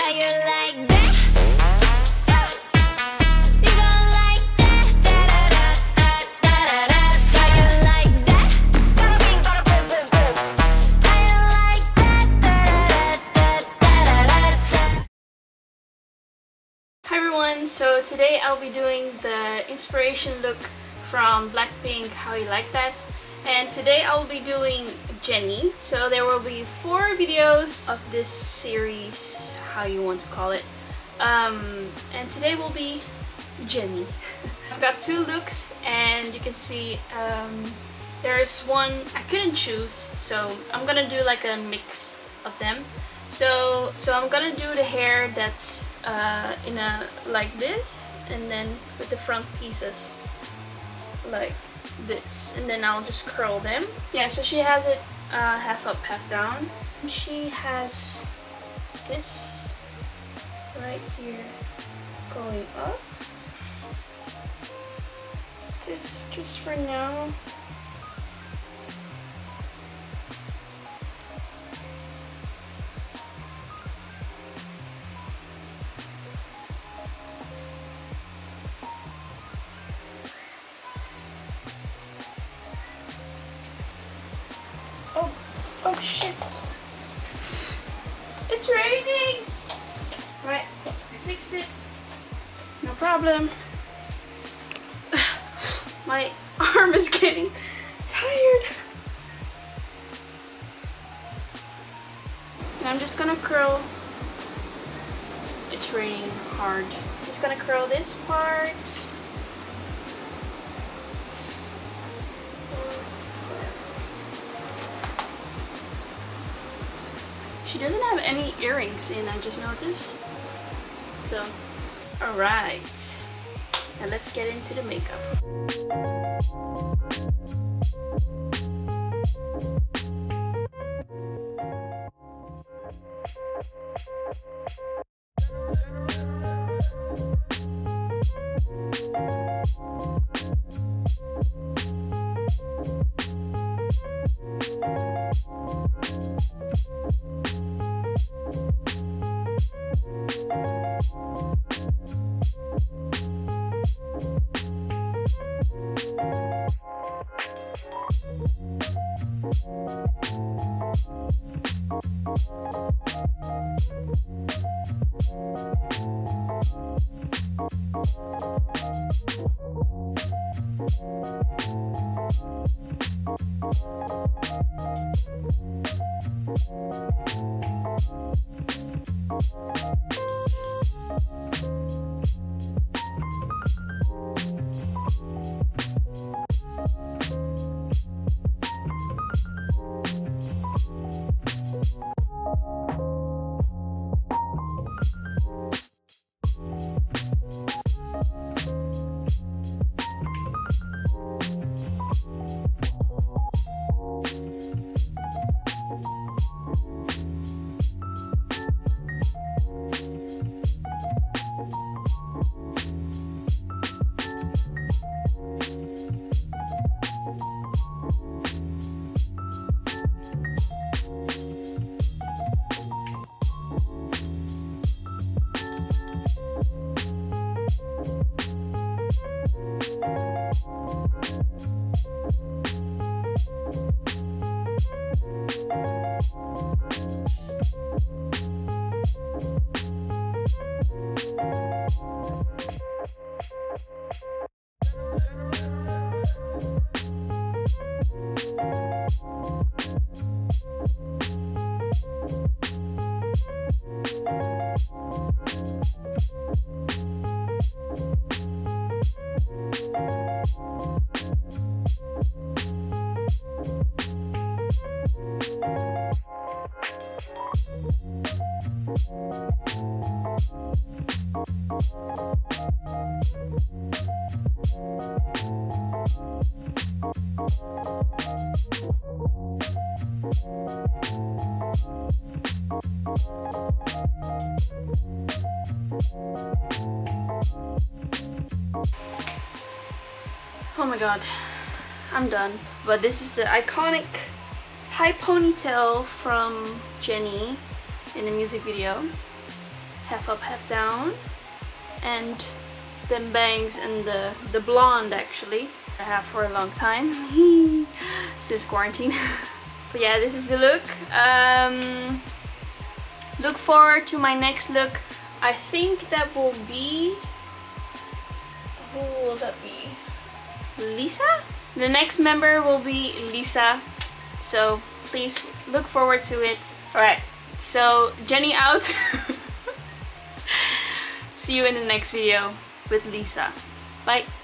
How you like that? You gon' like that? Da da da da da da. How you like that? How you like that? Da da da da da. Hi everyone, so today I'll be doing the inspiration look from Blackpink, How You Like That, and today I'll be doing Jennie. So there will be 4 videos of this series, how you want to call it, and today will be Jennie. I've got 2 looks and you can see there's one I couldn't choose, so I'm gonna do like a mix of them. So I'm gonna do the hair that's in a like this, and then with the front pieces like this, and then I'll just curl them. Yeah, so she has it half up, half down. She has this right here going up. This just for now. Oh shit! It's raining! Right, I fixed it. No problem. My arm is getting tired. And I'm just gonna curl. It's raining hard. Just gonna curl this part. She doesn't have any earrings in, I just noticed. So, alright. Now let's get into the makeup. Oh my god, I'm done. But this is the iconic high ponytail from Jennie in the music video. half up, half down, and them bangs and the blonde actually I have for a long time since quarantine. But yeah, this is the look. Look forward to my next look. I think that will be, who will that be? Lisa? The next member will be Lisa, so please look forward to it. Alright, so Jenny out. See you in the next video with Lisa. Bye.